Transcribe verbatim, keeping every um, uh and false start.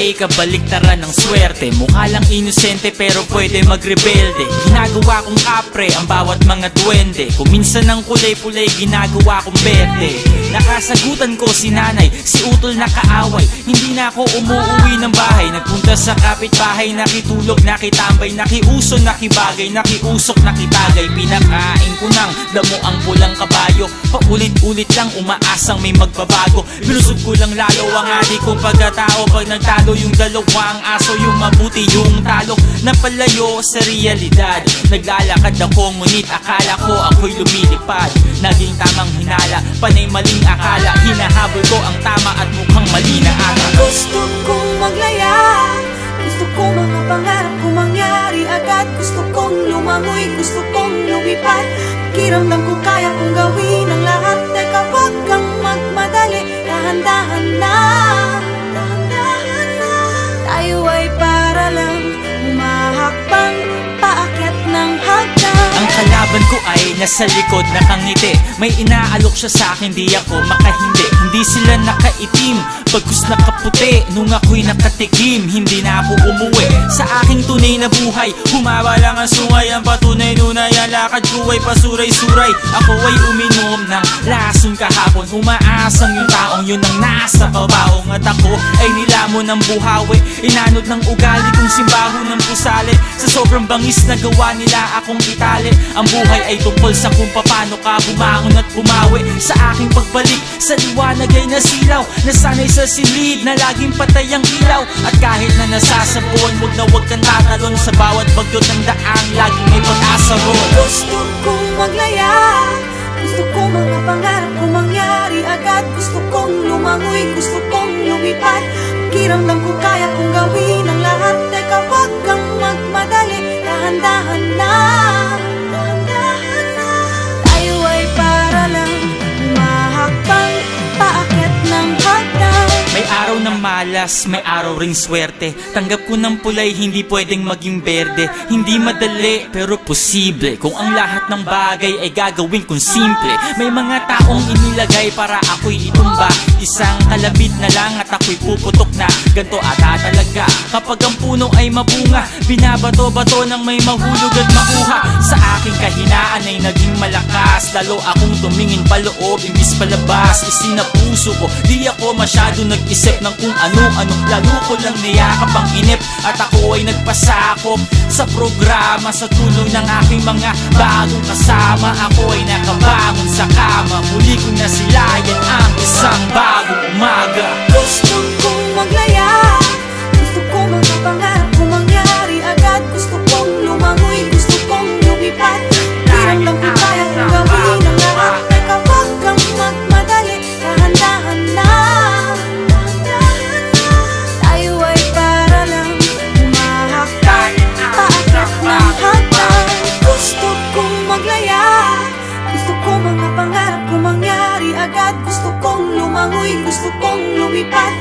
ay kabaliktaran ng swerte. Mukha lang inosente pero pwede magrebelde. Ginagawa kong kapre ang bawat mga duwende. Kung minsan ng kulay-pulay ginagawa kong berde. Nakasagutan ko si nanay, si utol na kaaway. Hindi na ako umuwi ng bahay. Nagpunta sa kapitbahay, nakitulog, nakitambay, nakiuso, nakibagay, nakiusok, nakitagay. Pinakain ko ng damo ang pulang kabayo. Paulit-ulit lang umaasang may magbabago. Binusog ko lang lalo ang adik kong pagkatao. Pag nagtalo yung dalawang aso, yung mabuti yung talo. Napalayo sa realidad. Naglalakad ako ngunit akala ko ako'y lumilipad. Naging tamang hinala, panay maling akala. Hinahabol ko ang tama at mukhang mali na ata. Gusto kong maglaya, gusto kong mga pangarap ko mangyari agad. Gusto kong lumangoy, gusto kong lumipad. Pakiramdam ko kaya kong gawin ang lahat. Teka, wag kang magmadali, dahan-dahan na, dahan-dahan na. Tayo ay para lang humahakbang paakyat ng hagdan. Ang kalaban ko ay nasa likod, nakangiti. May inaalok siya sa akin, di ako makahindi. Hindi sila nakaitim, bagkus nakaputi. Nung ako'y nakatikim, hindi na ako umuwi sa aking tunay na buhay. Humaba lang ang sungay, ang patunay nunay. Ang lakad ko ay pasuray-suray. Ako ay uminom ng lason kahapon. Umaasang yung taong yun ang nasa kabaong. At ako ay nilamon ng buhawi. Inanod ng ugali kong simbaho ng pusali. Sa sobrang bangis na gawa nila akong itali. Ang buhay ay tungkol sa kung paano ka bumangon at bumawi. Sa aking pagbalik sa liwanag ay nasilaw. Nasanay sa silid na laging patay ang ilaw. At kahit na nasasabon, wag na wag kang tatalon. Sa bawat bagyot ng daang laging may pag-asa ron. Gusto kong maglaya, gusto kong mga pangarap ko mangyari agad. Gusto kong lumangoy, gusto kong lumipad. Pakiramdam ko kaya kong gawin ang lahat. Teka, wag kang magmadali, dahan-dahan na, dahan-dahan na. Tayo ay para lang humahakbang paakyat ng hagdan. May araw ng malas, may araw ring swerte. Tanggap ko ng pulay, hindi pwedeng maging berde. Hindi madali, pero posible. Kung ang lahat ng bagay ay gagawin kong simple. May mga taong inilagay para ako'y itumba. Isang kalabit na lang at ako'y puputok na. Ganto ata talaga kapag ang puno ay mabunga. Binabato-bato ng may mahulog at makuha. Sa aking kahinaan ay naging malakas. Lalo akong tumingin paloob, imbis palabas. Isinapuso ko, di ako masyado nag-isip ng kung ano-ano. Lalo ko lang niyakap ang inip. At ako ay nagpasakop sa programa. Sa tulong ng aking mga bagong kasama, ako ay nakabangon sa kama. Muli kong nasilayan ang isang bagong umaga. Gusto kong maglaya, gusto kong mga pangarap ko mangyari agad. Gusto kong lumangoy, gusto kong lumipad. Pakiramdam ko kaya kong gawin ang lahat. Teka, wag kang magmadali, dahan-dahan na, dahan-dahan na. Tayo ay para lang humahakbang paakyat ng hagdan. Gusto kong maglaya, gusto kong mga pangarap ko mangyari agad. Gusto kong lumangoy, gusto kong lumipad.